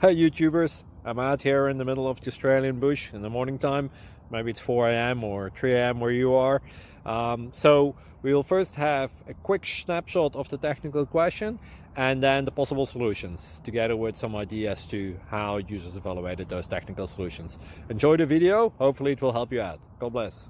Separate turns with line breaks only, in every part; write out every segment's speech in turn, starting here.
Hey YouTubers, I'm out here in the middle of the Australian bush in the morning time. Maybe it's 4 a.m. or 3 a.m. where you are. So we will first have a quick snapshot of the technical question and then the possible solutions, together with some ideas to how users evaluated those technical solutions. Enjoy the video, hopefully it will help you out. God bless.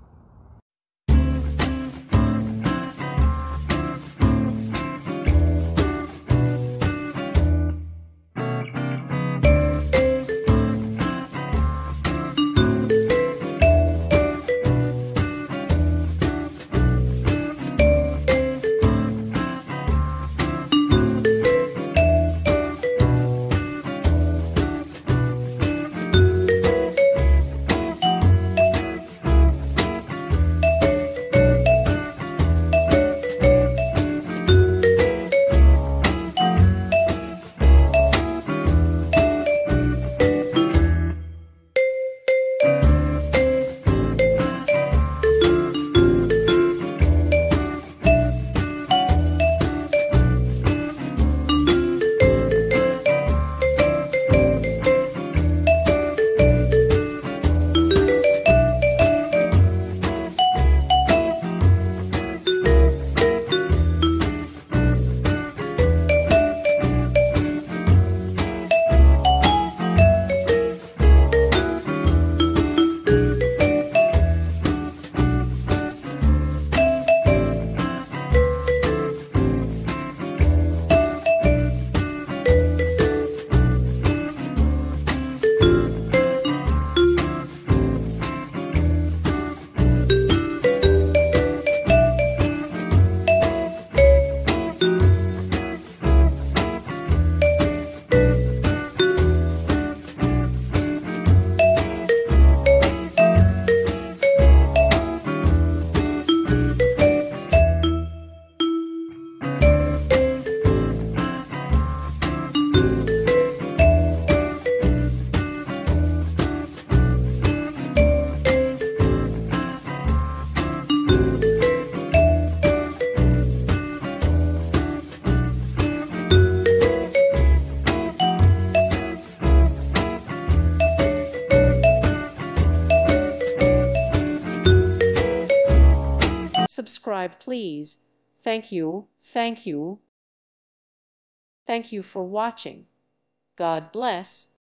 Subscribe, please. Thank you. Thank you. Thank you for watching. God bless.